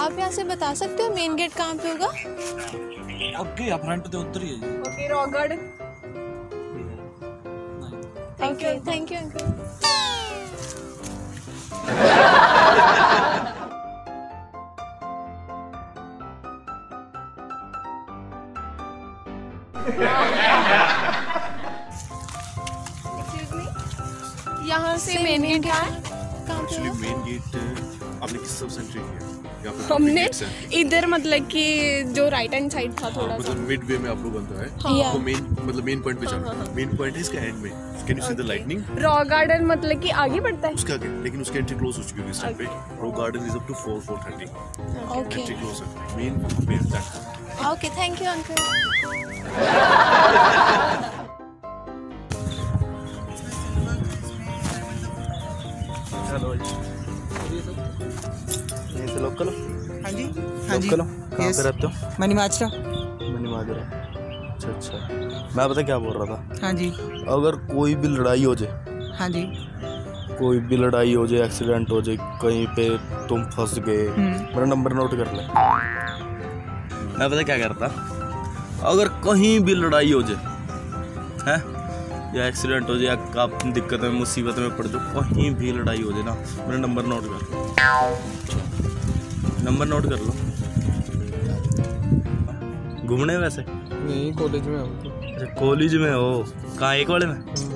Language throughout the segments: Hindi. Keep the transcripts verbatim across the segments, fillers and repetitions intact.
आप यहाँ से बता सकते हो मेन गेट कहाँ पे होगा? ओके आप फ्रंट पे उतर ही है ji. Okay Rock Garden. Thank you thank you uncle. यहाँ से मेन गेट कहाँ है? एक्चुअली मेन गेट आपने किस तरफ से एंट्री किया? हमने इधर मतलब कि जो राइट हैंड साइड था थोड़ा सा मिड वे में आप लोग अंदर है। हाँ। तो मेन मतलब मेन पॉइंट पे जाना। मेन पॉइंट है इसका एंड में। Can you see the lightning? Rock Garden मतलब कि आगे बढ़ता है उसका आगे, लेकिन उसकी एंट्री क्लोज हो चुकी है इस टाइम पे। Rock Garden is up to four four thirty. Okay entry close है। Main main that. Okay thank you uncle. चलो ये से लोकल? हाँ जी हाँ जी। लोकल कहाँ पे रहते हो? मनी माजरा। मनी माजरा। अच्छा अच्छा। मैं पता क्या बोल रहा था? हाँ जी। अगर कोई भी लड़ाई हो जाए, हाँ जी, कोई भी लड़ाई हो जाए, एक्सीडेंट हो जाए, कहीं पे तुम फंस गए, मेरा नंबर नोट कर ले। मैं पता क्या करता, अगर कहीं भी लड़ाई हो जाए है या एक्सीडेंट हो जाए या आप दिक्कत में मुसीबत में पड़ जाओ, कहीं भी लड़ाई हो जाए ना, मेरा नंबर नोट कर लो। नंबर नोट कर लो। घूमने वैसे नहीं, कॉलेज में हो तो। अच्छा कॉलेज में हो? कहाँ? एक वाले में?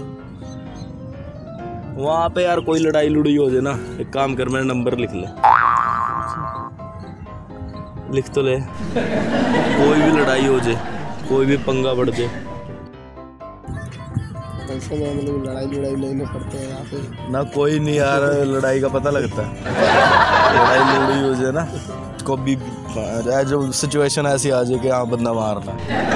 वहाँ पे यार कोई लड़ाई लुड़ाई हो जाए ना, एक काम कर, मेरा नंबर लिख ले। लिख तो ले। कोई भी लड़ाई हो जाए, कोई भी पंगा बढ़ जाए, ऐसे में हम लोग लड़ाई लड़ाई लेने पड़ते हैं यहाँ पे ना कोई नहीं यार, लड़ाई का पता लगता है। लड़ाई लड़ाई हो जाए ना, कभी जो सिचुएशन ऐसी आ जाए कि हाँ बंदा मारना,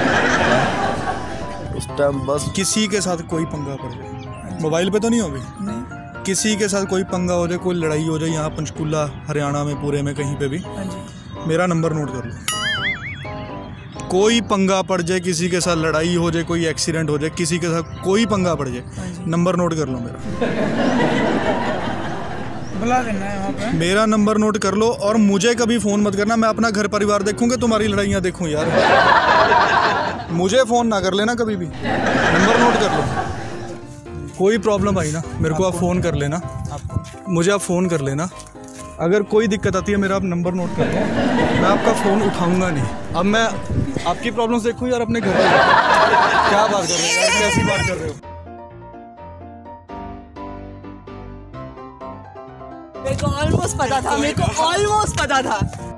उस टाइम बस किसी के साथ कोई पंगा पड़ जाए, मोबाइल पे तो नहीं होगी, किसी के साथ कोई पंगा हो जाए, कोई लड़ाई हो जाए, यहाँ पंचकुला हरियाणा में पूरे में कहीं पे भी, मेरा नंबर नोट कर लो। कोई पंगा पड़ जाए, किसी के साथ लड़ाई हो जाए, कोई एक्सीडेंट हो जाए, किसी के साथ कोई पंगा पड़ जाए, नंबर नोट कर लो मेरा। बुला देना है वहाँ पे। मेरा नंबर नोट कर लो और मुझे कभी फ़ोन मत करना, मैं अपना घर परिवार देखूंगा, तुम्हारी लड़ाइयाँ देखूँ यार। मुझे फ़ोन ना कर लेना कभी भी, नंबर नोट कर लो। कोई प्रॉब्लम आई ना मेरे को आप फ़ोन कर लेना, मुझे आप फ़ोन कर लेना। अगर कोई दिक्कत आती है मेरा आप नंबर नोट कर लो, मैं आपका फ़ोन उठाऊंगा नहीं। अब मैं आपकी प्रॉब्लम्स देखूं यार अपने घर पे। क्या बात कर रहे हो यार, कैसी बात कर रहे हो? मेरे को ऑलमोस्ट पता था, मेरे को ऑलमोस्ट पता था।